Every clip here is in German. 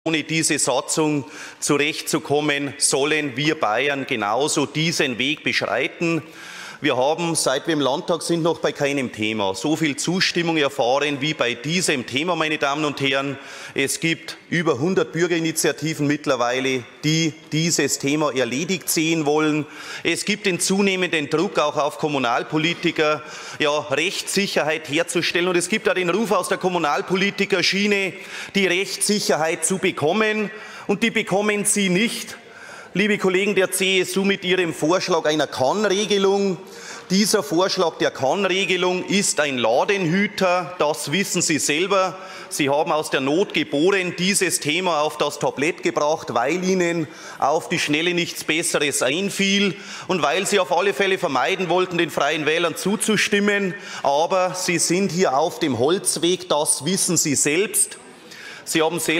Ohne diese Satzung zurechtzukommen, sollen wir Bayern genauso diesen Weg beschreiten. Wir haben, seit wir im Landtag sind, noch bei keinem Thema so viel Zustimmung erfahren wie bei diesem Thema, meine Damen und Herren. Es gibt über 100 Bürgerinitiativen mittlerweile, die dieses Thema erledigt sehen wollen. Es gibt den zunehmenden Druck auch auf Kommunalpolitiker, Rechtssicherheit herzustellen. Und es gibt auch den Ruf aus der Kommunalpolitikerschiene, die Rechtssicherheit zu bekommen. Und die bekommen sie nicht, liebe Kollegen der CSU, mit ihrem Vorschlag einer Kann-Regelung. Dieser Vorschlag der Kann-Regelung ist ein Ladenhüter, das wissen Sie selber. Sie haben aus der Not geboren dieses Thema auf das Tablett gebracht, weil Ihnen auf die Schnelle nichts Besseres einfiel und weil Sie auf alle Fälle vermeiden wollten, den Freien Wählern zuzustimmen. Aber Sie sind hier auf dem Holzweg, das wissen Sie selbst. Sie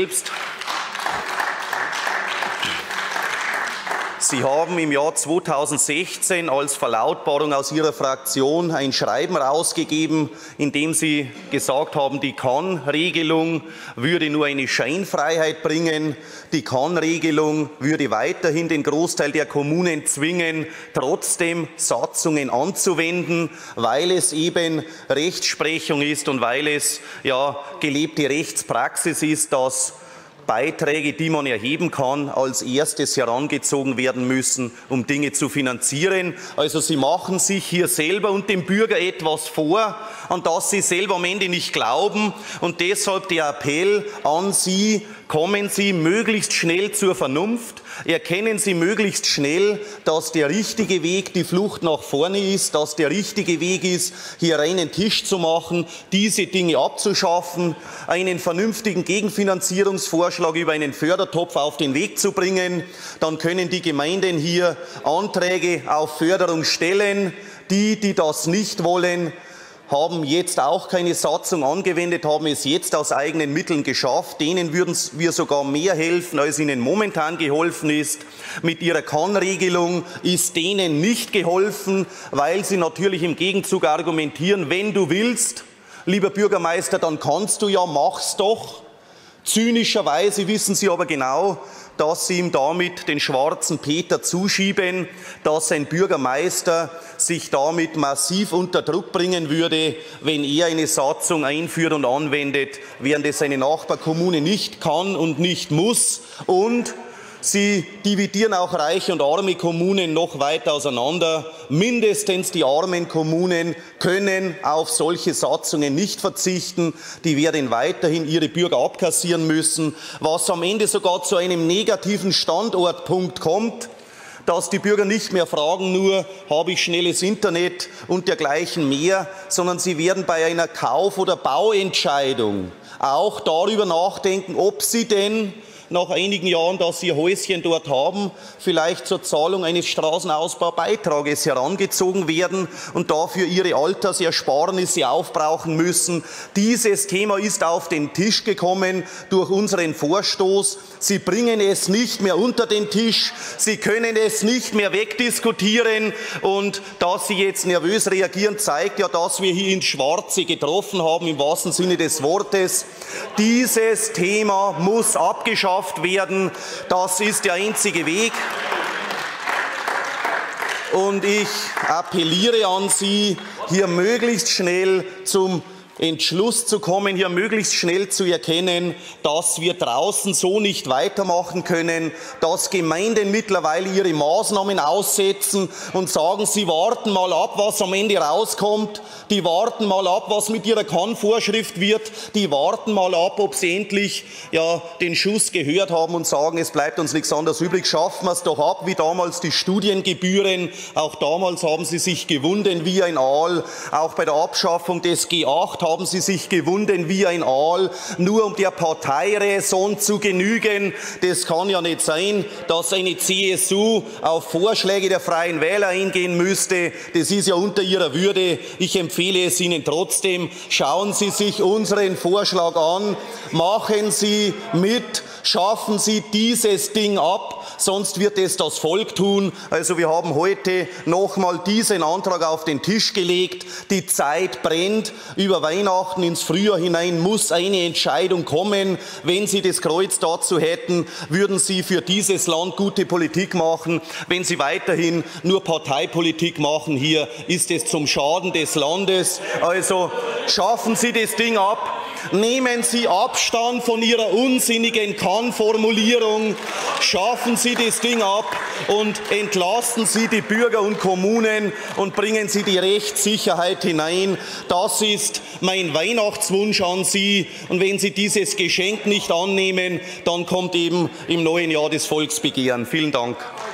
haben im Jahr 2016 als Verlautbarung aus Ihrer Fraktion ein Schreiben herausgegeben, in dem Sie gesagt haben, die Kann-Regelung würde nur eine Scheinfreiheit bringen. Die Kann-Regelung würde weiterhin den Großteil der Kommunen zwingen, trotzdem Satzungen anzuwenden, weil es eben Rechtsprechung ist und weil es gelebte Rechtspraxis ist, dass Beiträge, die man erheben kann, als erstes herangezogen werden müssen, um Dinge zu finanzieren. Also Sie machen sich hier selber und dem Bürger etwas vor, an das Sie selber am Ende nicht glauben. Und deshalb der Appell an Sie: Kommen Sie möglichst schnell zur Vernunft, erkennen Sie möglichst schnell, dass der richtige Weg die Flucht nach vorne ist, dass der richtige Weg ist, hier reinen Tisch zu machen, diese Dinge abzuschaffen, einen vernünftigen Gegenfinanzierungsvorschlag über einen Fördertopf auf den Weg zu bringen. Dann können die Gemeinden hier Anträge auf Förderung stellen. Die das nicht wollen, haben jetzt auch keine Satzung angewendet, haben es jetzt aus eigenen Mitteln geschafft. Denen würden wir sogar mehr helfen, als ihnen momentan geholfen ist. Mit ihrer Kann-Regelung ist denen nicht geholfen, weil sie natürlich im Gegenzug argumentieren: Wenn du willst, lieber Bürgermeister, dann kannst du ja, mach's doch. Zynischerweise wissen Sie aber genau, dass Sie ihm damit den schwarzen Peter zuschieben, dass ein Bürgermeister sich damit massiv unter Druck bringen würde, wenn er eine Satzung einführt und anwendet, während es seine Nachbarkommune nicht kann und nicht muss. Und Sie dividieren auch reiche und arme Kommunen noch weiter auseinander. Mindestens die armen Kommunen können auf solche Satzungen nicht verzichten. Die werden weiterhin ihre Bürger abkassieren müssen, was am Ende sogar zu einem negativen Standortpunkt kommt, dass die Bürger nicht mehr fragen, nur habe ich schnelles Internet und dergleichen mehr, sondern sie werden bei einer Kauf- oder Bauentscheidung auch darüber nachdenken, ob sie denn nach einigen Jahren, dass sie ihr Häuschen dort haben, vielleicht zur Zahlung eines Straßenausbaubeitrages herangezogen werden und dafür ihre Altersersparnisse aufbrauchen müssen. Dieses Thema ist auf den Tisch gekommen durch unseren Vorstoß. Sie bringen es nicht mehr unter den Tisch, Sie können es nicht mehr wegdiskutieren, und dass Sie jetzt nervös reagieren, zeigt ja, dass wir hier ins Schwarze getroffen haben, im wahrsten Sinne des Wortes. Dieses Thema muss abgeschafft werden. Das ist der einzige Weg. Und ich appelliere an Sie, hier möglichst schnell zum Entschluss zu kommen, hier möglichst schnell zu erkennen, dass wir draußen so nicht weitermachen können, dass Gemeinden mittlerweile ihre Maßnahmen aussetzen und sagen, sie warten mal ab, was am Ende rauskommt, die warten mal ab, was mit ihrer Kann-Vorschrift wird, die warten mal ab, ob sie endlich den Schuss gehört haben und sagen, es bleibt uns nichts anderes übrig, schaffen wir es doch ab, wie damals die Studiengebühren. Auch damals haben sie sich gewunden wie ein Aal, auch bei der Abschaffung des G8 haben sie sich gewunden wie ein Aal, nur um der Parteiräson zu genügen. Das kann ja nicht sein, dass eine CSU auf Vorschläge der Freien Wähler eingehen müsste. Das ist ja unter ihrer Würde. Ich empfehle es Ihnen trotzdem. Schauen Sie sich unseren Vorschlag an, machen Sie mit, schaffen Sie dieses Ding ab. sonst wird es das Volk tun. Also wir haben heute nochmal diesen Antrag auf den Tisch gelegt. Die Zeit brennt. Über Weihnachten ins Frühjahr hinein muss eine Entscheidung kommen. Wenn Sie das Kreuz dazu hätten, würden Sie für dieses Land gute Politik machen. Wenn Sie weiterhin nur Parteipolitik machen, hier ist es zum Schaden des Landes. Also schaffen Sie das Ding ab. Nehmen Sie Abstand von Ihrer unsinnigen Kann-Formulierung. Schaffen Sie das Ding ab und entlasten Sie die Bürger und Kommunen und bringen Sie die Rechtssicherheit hinein. Das ist mein Weihnachtswunsch an Sie. Und wenn Sie dieses Geschenk nicht annehmen, dann kommt eben im neuen Jahr das Volksbegehren. Vielen Dank.